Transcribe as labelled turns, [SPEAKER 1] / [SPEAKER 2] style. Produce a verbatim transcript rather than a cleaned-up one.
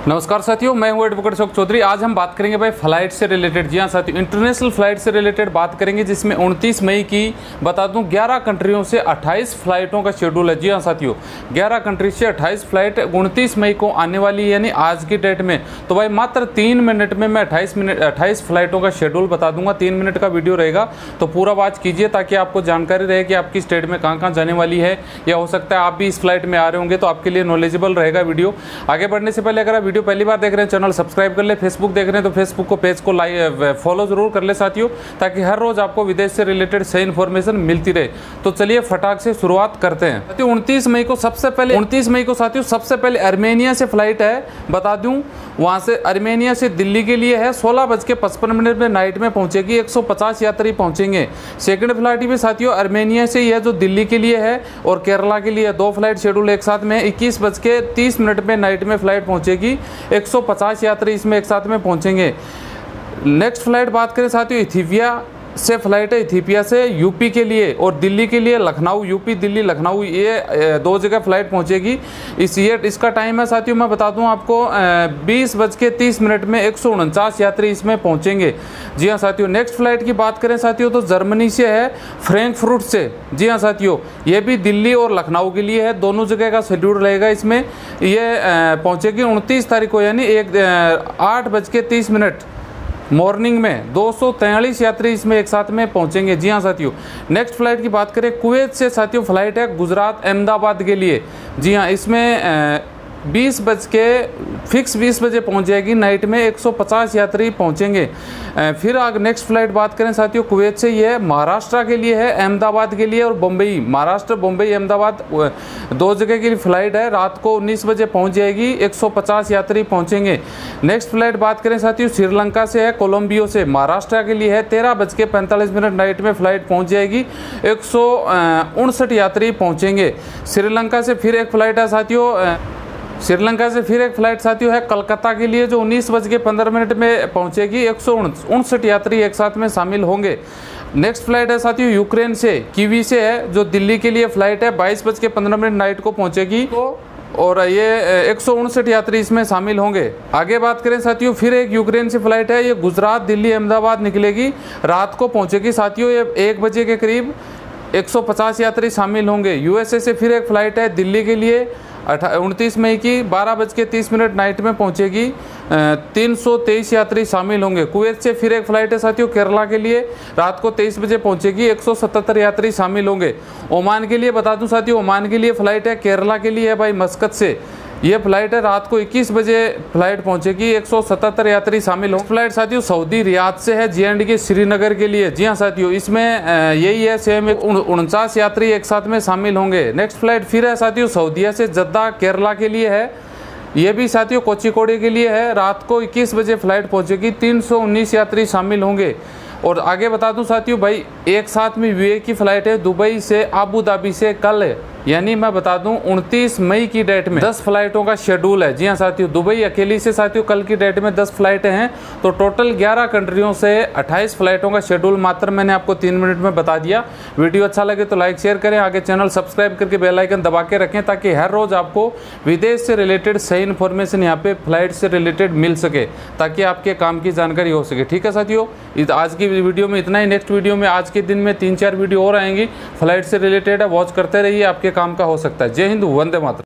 [SPEAKER 1] नमस्कार साथियों, मैं हूं एडवोकेट अशोक चौधरी। आज हम बात करेंगे भाई फ्लाइट से रिलेटेड। जी हाँ साथियों, इंटरनेशनल फ्लाइट से रिलेटेड बात करेंगे, जिसमें उनतीस मई की बता दूं ग्यारह कंट्रियों से अट्ठाईस फ्लाइटों का शेड्यूल है। जी हाँ साथियों, ग्यारह कंट्री से अट्ठाईस फ्लाइट उनतीस मई को आने वाली है, यानी आज की डेट में। तो भाई मात्र तीन मिनट में मैं अट्ठाईस मिनट अट्ठाईस फ्लाइटों का शेड्यूल बता दूंगा। तीन मिनट का वीडियो रहेगा, तो पूरा वॉच कीजिए ताकि आपको जानकारी रहे कि आपकी स्टेट में कहाँ कहाँ जाने वाली है, या हो सकता है आप भी इस फ्लाइट में आ रहे होंगे, तो आपके लिए नॉलेजेबल रहेगा वीडियो। आगे बढ़ने से पहले अगर आप वीडियो पहली बार देख रहे हैं, चैनल सब्सक्राइब कर ले। फेसबुक देख रहे हैं तो फेसबुक को पेज को लाइक फॉलो जरूर कर ले साथियों, ताकि हर रोज आपको विदेश से रिलेटेड सही इन्फॉर्मेशन मिलती रहे। तो चलिए फटाक से शुरुआत करते हैं साथियों। उनतीस मई को सबसे पहले उनतीस मई को साथियों सबसे पहले आर्मेनिया से फ्लाइट है, बता दूं। वहां से आर्मेनिया से दिल्ली के लिए है, सोलह बज के पचपन मिनट में नाइट में पहुंचेगी। एक सौ पचास यात्री पहुंचेंगे। सेकंड फ्लाइट भी साथियों आर्मेनिया से ही है, जो दिल्ली के लिए है और केरला के लिए। दो फ्लाइट शेड्यूल एक साथ में। इक्कीस बज के तीस मिनट में नाइट में फ्लाइट पहुंचेगी। एक सौ पचास यात्री इसमें एक साथ में पहुंचेंगे। नेक्स्ट फ्लाइट बात करें साथियों, इथियोपिया से फ्लाइट है, इथियोपिया से यूपी के लिए और दिल्ली के लिए लखनऊ। यूपी दिल्ली लखनऊ, ये दो जगह फ्लाइट पहुंचेगी। इस ये इसका टाइम है साथियों, मैं बता दूं आपको, बीस बज के तीस मिनट में एक सौ उनचास यात्री इसमें पहुंचेंगे। जी हाँ साथियों, नेक्स्ट फ्लाइट की बात करें साथियों, तो जर्मनी से है, फ्रैंकफर्ट से। जी हाँ साथियों, ये भी दिल्ली और लखनऊ के लिए है, दोनों जगह का शेड्यूल रहेगा इसमें। ये पहुंचेगी उनतीस तारीख को, यानी एक आठ बज के तीस मिनट मॉर्निंग में। दो सौ तैंतालीस यात्री इसमें एक साथ में पहुंचेंगे। जी हाँ साथियों, नेक्स्ट फ्लाइट की बात करें, कुवैत से साथियों फ्लाइट है गुजरात अहमदाबाद के लिए। जी हाँ, इसमें बीस बज के फिक्स बीस बजे पहुंच जाएगी नाइट में। एक सौ पचास यात्री पहुंचेंगे। फिर आगे नेक्स्ट फ्लाइट बात करें साथियों, कुवैत से ये महाराष्ट्र के लिए है, अहमदाबाद के लिए और बम्बई। महाराष्ट्र बम्बई अहमदाबाद दो जगह की फ्लाइट है, रात को उन्नीस बजे पहुंच जाएगी। एक सौ पचास यात्री पहुंचेंगे। नेक्स्ट फ्लाइट बात करें साथियों, श्रीलंका से है, कोलंबियो से। महाराष्ट्र के लिए है, तेरह बज के पैंतालीस मिनट नाइट में फ्लाइट पहुँच जाएगी। एक सौ उनसठ यात्री पहुँचेंगे श्रीलंका से। फिर एक फ्लाइट है साथियों, श्रीलंका से फिर एक फ्लाइट साथियों है कलकत्ता के लिए, जो उन्नीस बज के पंद्रह मिनट में पहुंचेगी। एक सौ उनसठ यात्री एक साथ में शामिल होंगे। नेक्स्ट फ्लाइट है साथियों यूक्रेन से, कीवी से है, जो दिल्ली के लिए फ्लाइट है, बाईस बज के पंद्रह मिनट नाइट को पहुंचेगी। तो और ये एक सौ उनसठ यात्री इसमें शामिल होंगे। आगे बात करें साथियों, फिर एक यूक्रेन से फ्लाइट है, ये गुजरात दिल्ली अहमदाबाद निकलेगी, रात को पहुंचेगी साथियों ये एक बजे के करीब। एक सौ पचास यात्री शामिल होंगे। यूएसए से फिर एक फ्लाइट है दिल्ली के लिए, उनतीस मई की, बारह बज के तीस मिनट नाइट में पहुंचेगी। तीन सौ तेईस यात्री शामिल होंगे। कुवैत से फिर एक फ्लाइट है साथियों केरला के लिए, रात को तेईस बजे पहुंचेगी। एक सौ सतहत्तर यात्री शामिल होंगे। ओमान के लिए बता दूं साथियों, ओमान के लिए फ्लाइट है, केरला के लिए है भाई मस्कत से। ये फ्लाइट है, रात को इक्कीस बजे फ्लाइट पहुंचेगी। एक सौ सतहत्तर यात्री शामिल होंगे। फ्लाइट साथियों सऊदी रियाद से है, जे एंड के श्रीनगर के लिए। जी हाँ साथियों, इसमें यही है सेम, उनचास यात्री एक साथ में शामिल होंगे। नेक्स्ट फ्लाइट फिर है साथियों सऊदीया से जद्दा केरला के लिए है, ये भी साथियों कोचिकोड़ी के लिए है, रात को इक्कीस बजे फ्लाइट पहुंचेगी। तीन सौ उन्नीस यात्री शामिल होंगे। और आगे बता दूं साथियों भाई, एक साथ में यूए की फ्लाइट है दुबई से अबू धाबी से कल है, यानी मैं बता दूं उनतीस मई की डेट में दस फ्लाइटों का शेड्यूल है। जी हाँ साथियों, दुबई अकेली से साथियों कल की डेट में दस फ्लाइटें हैं। तो टोटल ग्यारह कंट्रियों से अट्ठाईस फ्लाइटों का शेड्यूल मात्र मैंने आपको तीन मिनट में बता दिया। वीडियो अच्छा लगे तो लाइक शेयर करें, आगे चैनल सब्सक्राइब करके बेल आइकन दबा के रखें, ताकि हर रोज आपको विदेश से रिलेटेड सही इन्फॉर्मेशन यहाँ पे फ्लाइट से रिलेटेड मिल सके, ताकि आपके काम की जानकारी हो सके। ठीक है साथियों, आज की वीडियो में इतना ही। नेक्स्ट वीडियो में आज के दिन में तीन चार वीडियो और आएंगी फ्लाइट से रिलेटेड है, वॉच करते रहिए, आपके काम का हो सकता है। जय हिंद, वंदे मातरम।